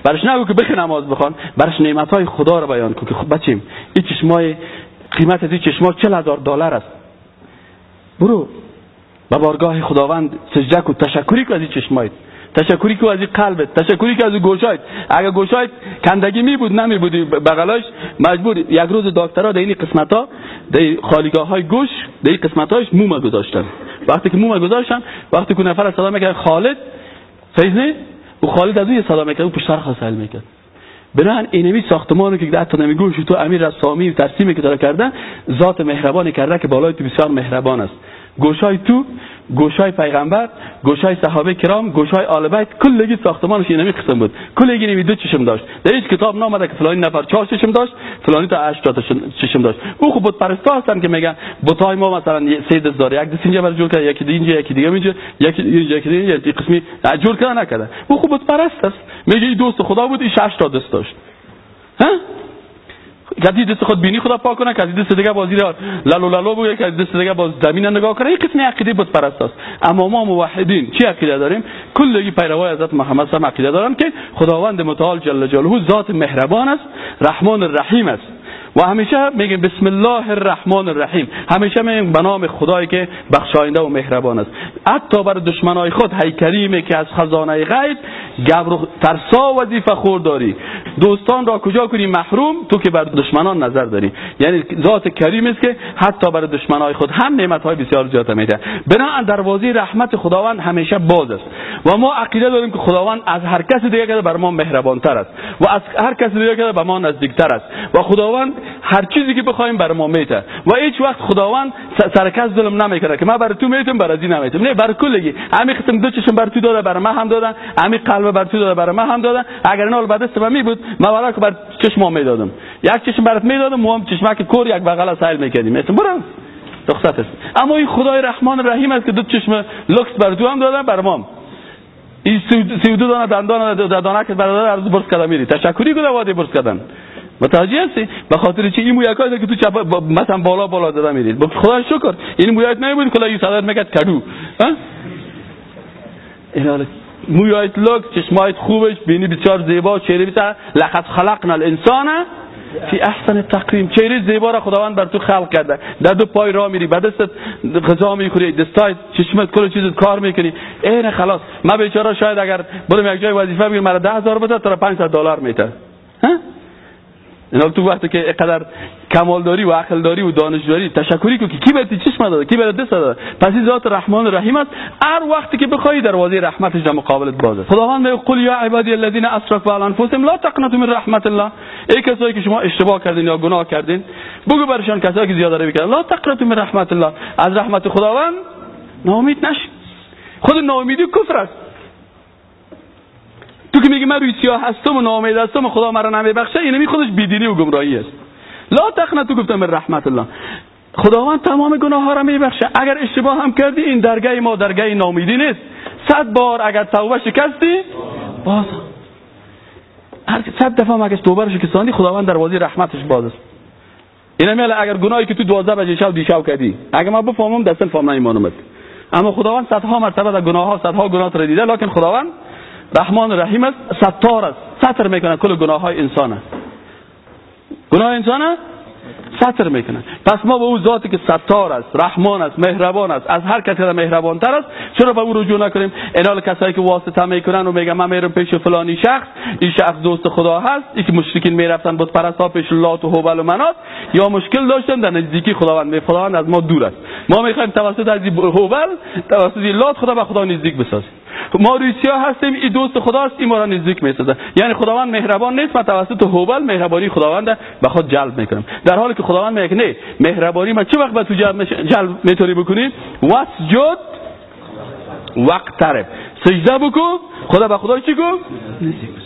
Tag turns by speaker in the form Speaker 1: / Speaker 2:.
Speaker 1: برش نگو که بخی نماز بخوان، برش نعمت‌های خدا رو بیان کن که خب بچیم این چشمای قیمت از این چشما $40,000 است. برو به بارگاه خداوند سجده کن، تشکری کن از این چشمایت، تشکری کن از این قلبت، تشکری کن از این گوشایت. اگه گوشایت کندگی می بود نمیبودی بغلاش مجبور یک روز دکترها در این قسمتا در خالیگاه‌های گوش در این قسمتاش موم گذاشتن. وقتی که موم گذاشتن، وقتی که نفر صدا میکرد خالد فیض و خالد از اون صدا میکرد و پشتر خاصل میکرد. بنابراین اینمی ساختمانی که حتی نمیگوش تو امیر رسامی ترسیمی که داره کرده ذات مهربانی کرده که بالای تو بسیار مهربان است. گوشای تو، گوشای پیغمبر، گوشای صحابه کرام، گوشای آل بیت، کلگی ساختمانش اینمی قسم بود. کلگی اینمی 2 چشم داشت. در هیچ کتاب نامده که فلانی نفر 4 چشم داشت، فلانی تا 8 چشم داشت. او خود بت پرستا هستن که میگن بتای ما مثلا 3 دست داره، یک دست اینجا بر جور کرده، یکی اینجا، یکی دیگه اینجا، یکی اینجا، یکی قسمی جور کرده نکرده. او خود بت پرست است. میگه این دوست خدا بود، این 6 تا دست داشت. ها؟ کسی دست خود بینی خدا پاک کنه، کسی دست دیگه بازی لالو لالو بگه، کسی دست دیگه باز زمین نگاه کنه. این قسم عقیده بت پرست است. اما ما موحدین چی عقیده داریم؟ کلگی پیروای حضرت محمد صلی الله علیه و آله عقیده دارن که خداوند متعال جل جلاله ذات مهربان است، رحمان الرحیم است و همیشه میگیم بسم الله الرحمن الرحیم، همیشه میگیم به نام خدایی که بخشاینده و مهربان است. حتی بر دشمنای خود هی کریمه که از خزانه غیب گبر و ترسا وظیفه خور داری، دوستان را کجا کنی محروم تو که بر دشمنان نظر داری. یعنی ذات کریم است که حتی بر دشمنای خود هم نعمت‌های بسیار زیاد میده. بنابراین دروازه رحمت خداوند همیشه باز است و ما عقیده داریم که خداوند از هر کس دیگه که بر ما مهربان‌تر است و از هر کس دیگه که به ما نزدیک‌تر است و خداوند هر چیزی که بخوایم بر ما میته و هیچ وقت خداوند سرکس ظلم نمیکنه که من بر تو میتم بر ازی نمیتم. نه، بر کلگی همین قسم 2 چشم بر تو داده بر من هم دادن، همین قلب بر تو داده بر من هم دادن. اگر نه بعد است می بود من والا که بر چشم میدادم، یک چشم برات میدادم، مو هم چشمک کور یک بغل سایل میکردیم. مثلا برام رخصت است. اما این خدای رحمان رحیم است که 2 چشم لکس بر تو هم دادن بر ما. این 32 دانه دندان که برادر ارز برس کردن میری تشکری کنه وادی برس کردن. متوجه هستی؟ به خاطر چی این مویاکایی که تو چپ مثلا بالا داده میرید. با خدا شکر این مویات نمیبود کلا یه صدر میکرد کدو. ها؟ اینا مویات لوک، چشمایت خوبش، بینی بسیار زیبا، چهره بسیار لقد خلقنا الانسان فی احسن تقویم. چهره زیبا را خداوند بر تو خلق کرده. در 2 پای راه میری، بعد دستت غذا میخوری، دستای چشمت کل چیزت کار میکنی. عین خلاص. ما بیچاره شاید اگر برم یک جای وظیفه بگیرم مرا $10,000 بده تا $500 میده. ها؟ اینا تو وقتی که اینقدر کمال داری و عقل داری و دانش داری تشکری کن که کی بهت چشم داده، کی بهت دست داده. پس این ذات رحمان رحیم است. هر وقتی که بخوای دروازه رحمتش در مقابلت باز است. خداوند میگه قل یا عبادی الذین اسرفوا علی انفسهم لا تقنطوا من رحمت الله. ای کسایی که شما اشتباه کردین یا گناه کردین بگو برشان کسایی که زیاده روی کردن لا تقنطوا من رحمت الله، از رحمت خداوند ناامید نشید. خود ناامیدی کفر است. تو که میگی من روی سیاه هستم و ناامید هستم و خدا مرا نمیبخشه، اینمی خودش بیدینی و گمراهی است. لا تقنطوا گفتم من رحمت الله. خداوند تمام گناه ها را میبخشه. اگر اشتباه هم کردی این درگاه ما درگاه ناامیدی نیست. 100 بار اگر توبه شکستی باز 100 دفعه اگر توبه شکستانی خداوند دروازه رحمتش باز است. اینمی اگر گناهی که تو 12 بجه شب دیشب کردی اگر من بفهمم دستن فهم نمیمونم، اما خداوند صدها مرتبه در گناه ها صدها گناه را دیده، لکن خداوند رحمان رحیم است، ستار است، ستر میکنه کل گناه های انسان. گناه انسان ستر میکنه. پس ما به او ذاتی که ستار است، رحمان است، مهربان است، از هر کسی مهربان تر است، چرا به او رجوع نکنیم؟ اینال کسایی که واسطه میکنن و میگن من میرم پیش فلانی شخص، این شخص دوست خدا هست، این که مشرکین میرفتن بت پرستا پیش لات و هبل و منات، یا مشکل داشتن در نزدیکی خداوند، خداوند از ما دور است. ما میخوایم توسط از هبل، توسط لات خدا به خدا نزدیک بسازیم. ما روی سیاه هستیم، این دوست خداست، این ما را نزدیک میسازه. یعنی خداوند مهربان نیست، ما توسط هبل مهربانی خداوند به خود جلب میکنم، در حالی که خداوند میگه نه، مهربانی ما چه وقت به تو جلب میتونی بکنی؟ واسجد وقترب، سجده بکن، خدا به خدا چی گفت؟ نزدیک.